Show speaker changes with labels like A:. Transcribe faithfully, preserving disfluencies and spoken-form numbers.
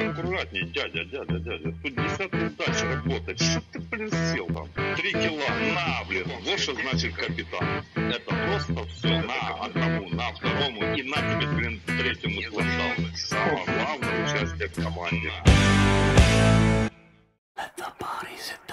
A: аккуратней, дядя, дядя, дядя. Тут десятку дальше работать. Что ты, блин, сел там? Три кило, на, блин. Вот что значит капитан. Это просто все на одному, на второму и на тебе, блин, третьему слэшдауну. Самое главное участие в команде.
B: Let the bodies hit the